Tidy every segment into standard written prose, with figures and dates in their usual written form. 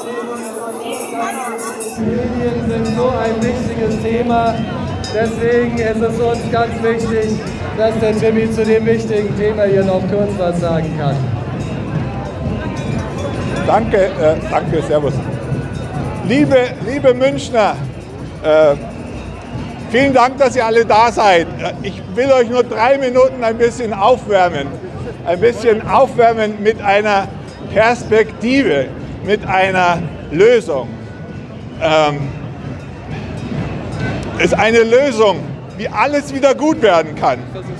Medien sind so ein wichtiges Thema. Deswegen ist es uns ganz wichtig, dass der Jimmy zu dem wichtigen Thema hier noch kurz was sagen kann. Danke, servus. Liebe Münchner, vielen Dank, dass ihr alle da seid. Ich will euch nur 3 Minuten ein bisschen aufwärmen. Ein bisschen aufwärmen mit einer Perspektive, mit einer Lösung. Ist eine Lösung, wie alles wieder gut werden kann.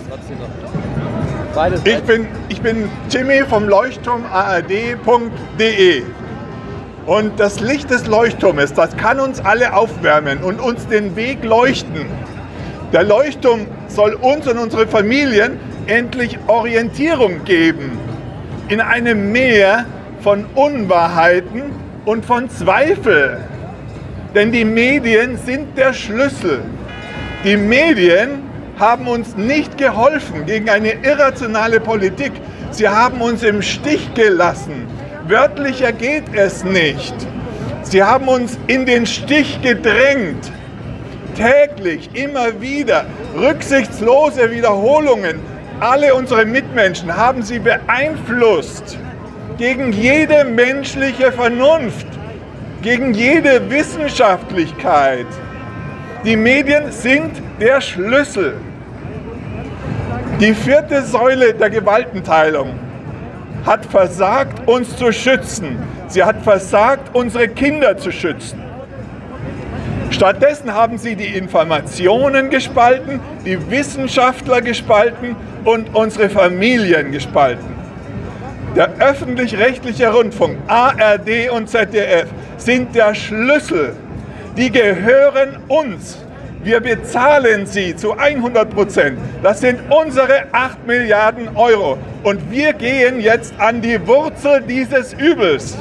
Ich bin Jimmy vom Leuchtturmard.de und das Licht des Leuchtturmes, das kann uns alle aufwärmen und uns den Weg leuchten. Der Leuchtturm soll uns und unsere Familien endlich Orientierung geben in einem Meer von Unwahrheiten und von Zweifel. Denn die Medien sind der Schlüssel. Die Medien haben uns nicht geholfen gegen eine irrationale Politik. Sie haben uns im Stich gelassen. Wörtlicher geht es nicht. Sie haben uns in den Stich gedrängt. Täglich, immer wieder, rücksichtslose Wiederholungen. Alle unsere Mitmenschen haben sie beeinflusst. Gegen jede menschliche Vernunft. Gegen jede Wissenschaftlichkeit. Die Medien sind der Schlüssel. Die 4. Säule der Gewaltenteilung hat versagt, uns zu schützen. Sie hat versagt, unsere Kinder zu schützen. Stattdessen haben sie die Informationen gespalten, die Wissenschaftler gespalten und unsere Familien gespalten. Der öffentlich-rechtliche Rundfunk, ARD und ZDF, sind der Schlüssel. Die gehören uns. Wir bezahlen sie zu 100%. Das sind unsere 8 Milliarden Euro. Und wir gehen jetzt an die Wurzel dieses Übels.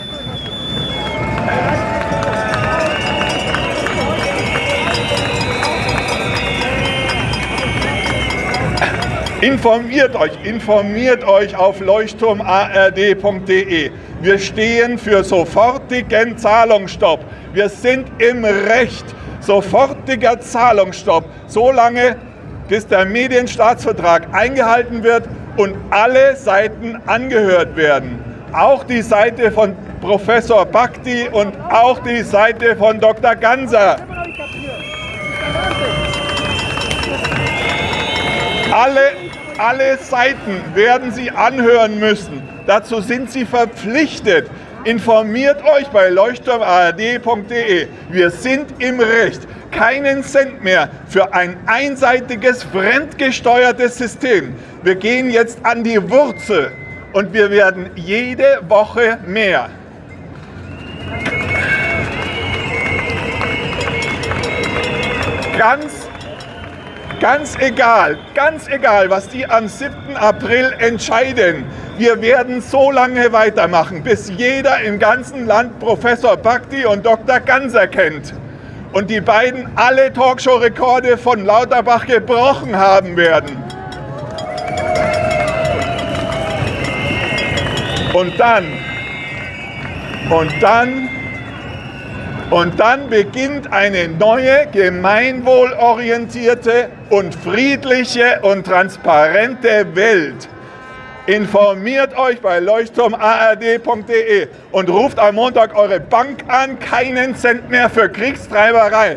Informiert euch auf leuchtturmard.de. Wir stehen für sofortigen Zahlungsstopp. Wir sind im Recht. Sofortiger Zahlungsstopp, solange bis der Medienstaatsvertrag eingehalten wird und alle Seiten angehört werden. Auch die Seite von Professor Bhakdi und auch die Seite von Dr. Ganser. Alle Seiten werden Sie anhören müssen. Dazu sind Sie verpflichtet. Informiert euch bei leuchtturmard.de. Wir sind im Recht. Keinen Cent mehr für ein einseitiges, fremdgesteuertes System. Wir gehen jetzt an die Wurzel und wir werden jede Woche mehr. Ganz egal, was die am 7. April entscheiden. Wir werden so lange weitermachen, bis jeder im ganzen Land Professor Bhakdi und Dr. Ganser kennt. Und die beiden alle Talkshow-Rekorde von Lauterbach gebrochen haben werden. Und dann beginnt eine neue, gemeinwohlorientierte und friedliche und transparente Welt. Informiert euch bei leuchtturmard.de und ruft am Montag eure Bank an, keinen Cent mehr für Kriegstreiberei.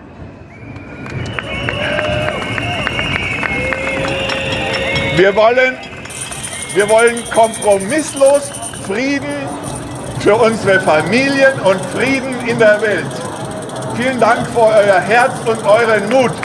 Wir wollen kompromisslos Frieden für unsere Familien und Frieden in der Welt. Vielen Dank für euer Herz und euren Mut.